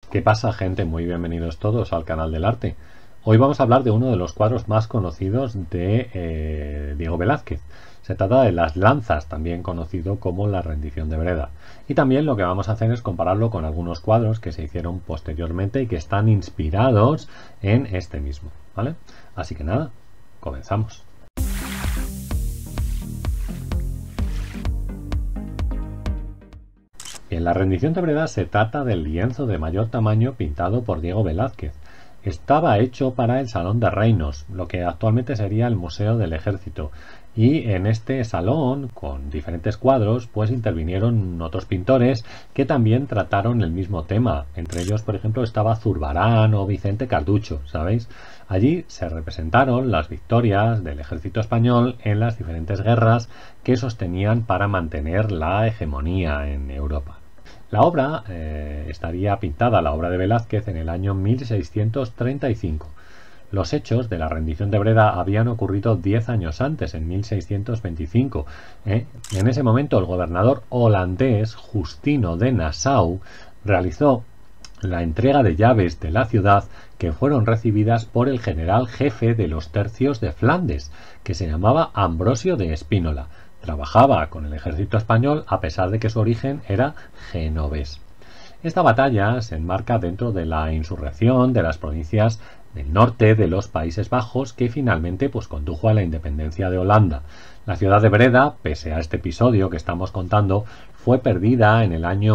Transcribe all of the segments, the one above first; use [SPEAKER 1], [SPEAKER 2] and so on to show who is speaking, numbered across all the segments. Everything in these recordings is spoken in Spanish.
[SPEAKER 1] ¿Qué pasa, gente? Muy bienvenidos todos al canal del arte. Hoy vamos a hablar de uno de los cuadros más conocidos de Diego Velázquez. Se trata de Las Lanzas, también conocido como La Rendición de Breda. Y también lo que vamos a hacer es compararlo con algunos cuadros que se hicieron posteriormente y que están inspirados en este mismo, ¿vale? Así que nada, comenzamos. En La Rendición de Breda se trata del lienzo de mayor tamaño pintado por Diego Velázquez. Estaba hecho para el Salón de Reinos, lo que actualmente sería el Museo del Ejército, y en este salón, con diferentes cuadros, pues intervinieron otros pintores que también trataron el mismo tema. Entre ellos, por ejemplo, estaba Zurbarán o Vicente Carducho, ¿sabéis? Allí se representaron las victorias del ejército español en las diferentes guerras que sostenían para mantener la hegemonía en Europa. La obra estaría pintada, la obra de Velázquez, en el año 1635. Los hechos de la rendición de Breda habían ocurrido 10 años antes, en 1625. En ese momento el gobernador holandés Justino de Nassau realizó la entrega de llaves de la ciudad que fueron recibidas por el general jefe de los tercios de Flandes, que se llamaba Ambrosio de Espínola. Trabajaba con el ejército español a pesar de que su origen era genovés. Esta batalla se enmarca dentro de la insurrección de las provincias del norte de los Países Bajos que finalmente condujo a la independencia de Holanda. La ciudad de Breda, pese a este episodio que estamos contando, fue perdida en el año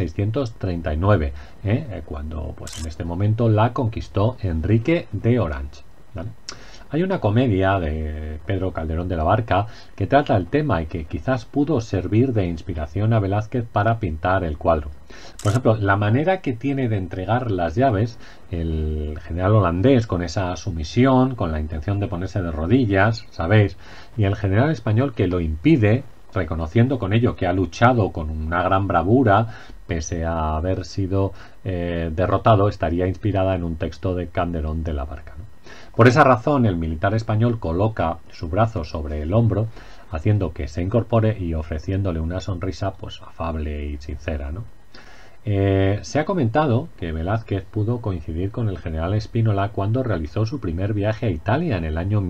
[SPEAKER 1] 1639, cuando en este momento la conquistó Enrique de Orange, ¿vale? Hay una comedia de Pedro Calderón de la Barca que trata el tema y que quizás pudo servir de inspiración a Velázquez para pintar el cuadro. Por ejemplo, la manera que tiene de entregar las llaves el general holandés, con esa sumisión, con la intención de ponerse de rodillas, ¿sabéis? Y el general español que lo impide, reconociendo con ello que ha luchado con una gran bravura, pese a haber sido derrotado, estaría inspirada en un texto de Calderón de la Barca, ¿no? Por esa razón, el militar español coloca su brazo sobre el hombro, haciendo que se incorpore y ofreciéndole una sonrisa afable y sincera, ¿no? Se ha comentado que Velázquez pudo coincidir con el general Espínola cuando realizó su primer viaje a Italia en el año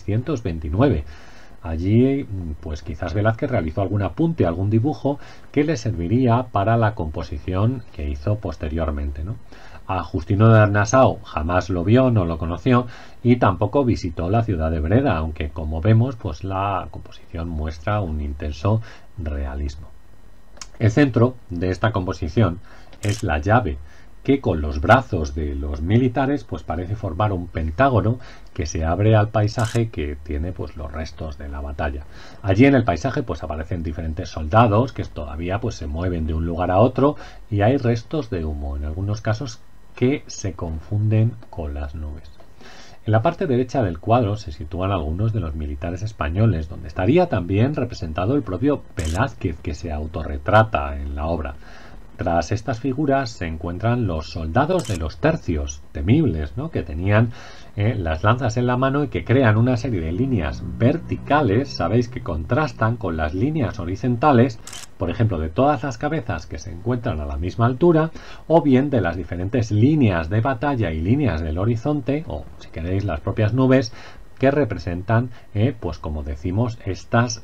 [SPEAKER 1] 1629. Allí, quizás Velázquez realizó algún apunte, algún dibujo que le serviría para la composición que hizo posteriormente, ¿no? A Justino de Nassau jamás lo vio, no lo conoció y tampoco visitó la ciudad de Breda, aunque como vemos, la composición muestra un intenso realismo. El centro de esta composición es la llave, que con los brazos de los militares parece formar un pentágono que se abre al paisaje que tiene los restos de la batalla. Allí en el paisaje aparecen diferentes soldados que todavía se mueven de un lugar a otro y hay restos de humo, en algunos casos que se confunden con las nubes. En la parte derecha del cuadro se sitúan algunos de los militares españoles, donde estaría también representado el propio Velázquez, que se autorretrata en la obra. Tras estas figuras se encuentran los soldados de los tercios, temibles, ¿no?, que tenían las lanzas en la mano y que crean una serie de líneas verticales, sabéis, que contrastan con las líneas horizontales, por ejemplo, de todas las cabezas que se encuentran a la misma altura, o bien de las diferentes líneas de batalla y líneas del horizonte, o si queréis las propias nubes, que representan, como decimos, estos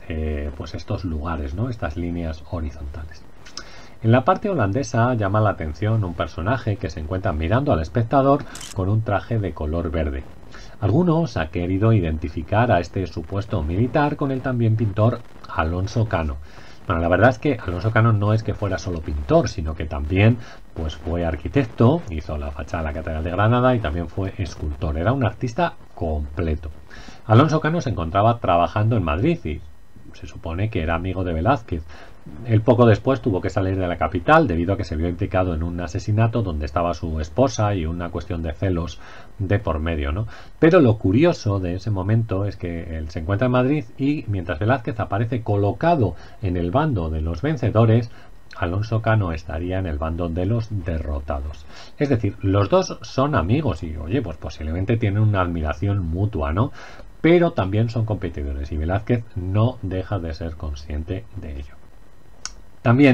[SPEAKER 1] lugares, ¿no?, estas líneas horizontales. En la parte holandesa llama la atención un personaje que se encuentra mirando al espectador con un traje de color verde. Algunos han querido identificar a este supuesto militar con el también pintor Alonso Cano. Bueno, la verdad es que Alonso Cano no es que fuera solo pintor, sino que también fue arquitecto, hizo la fachada de la Catedral de Granada y también fue escultor. Era un artista completo. Alonso Cano se encontraba trabajando en Madrid y se supone que era amigo de Velázquez. Él poco después tuvo que salir de la capital debido a que se vio implicado en un asesinato donde estaba su esposa y una cuestión de celos de por medio, ¿no? Pero lo curioso de ese momento es que él se encuentra en Madrid y mientras Velázquez aparece colocado en el bando de los vencedores, Alonso Cano estaría en el bando de los derrotados. Es decir, los dos son amigos y, oye, posiblemente tienen una admiración mutua, ¿no? Pero también son competidores y Velázquez no deja de ser consciente de ello. También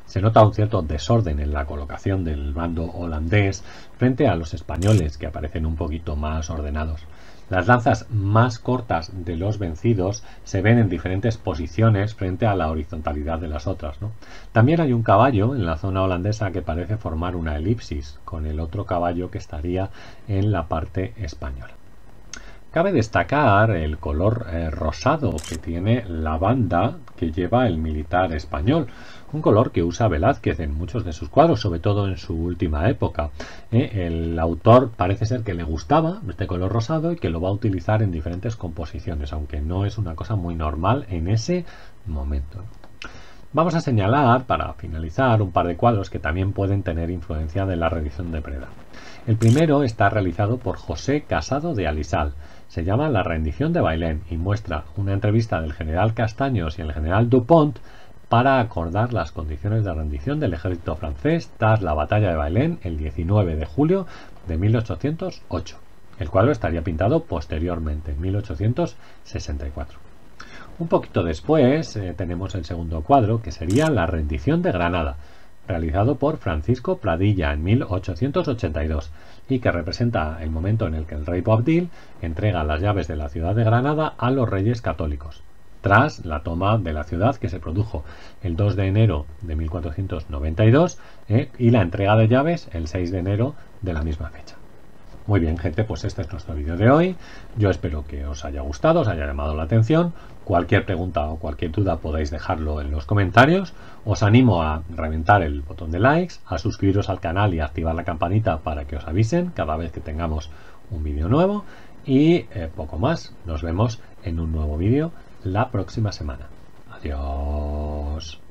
[SPEAKER 1] Se nota un cierto desorden en la colocación del bando holandés frente a los españoles, que aparecen un poquito más ordenados. Las lanzas más cortas de los vencidos se ven en diferentes posiciones frente a la horizontalidad de las otras, ¿no? También hay un caballo en la zona holandesa que parece formar una elipsis con el otro caballo que estaría en la parte española. Cabe destacar el color rosado que tiene la banda que lleva el militar español, un color que usa Velázquez en muchos de sus cuadros, sobre todo en su última época. El autor parece ser que le gustaba este color rosado y que lo va a utilizar en diferentes composiciones, aunque no es una cosa muy normal en ese momento. Vamos a señalar, para finalizar, un par de cuadros que también pueden tener influencia de la reedición de Preda. El primero está realizado por José Casado de Alisal. Se llama La rendición de Bailén y muestra una entrevista del general Castaños y el general Dupont para acordar las condiciones de rendición del ejército francés tras la batalla de Bailén el 19 de julio de 1808. El cuadro estaría pintado posteriormente, en 1864. Un poquito después tenemos el segundo cuadro, que sería La rendición de Granada, realizado por Francisco Pradilla en 1882 y que representa el momento en el que el rey Boabdil entrega las llaves de la ciudad de Granada a los reyes católicos, tras la toma de la ciudad que se produjo el 2 de enero de 1492 y la entrega de llaves el 6 de enero de la misma fecha. Muy bien, gente, pues este es nuestro vídeo de hoy. Yo espero que os haya gustado, os haya llamado la atención. Cualquier pregunta o cualquier duda podéis dejarlo en los comentarios. Os animo a reventar el botón de likes, a suscribiros al canal y a activar la campanita para que os avisen cada vez que tengamos un vídeo nuevo. Y poco más. Nos vemos en un nuevo vídeo la próxima semana. Adiós.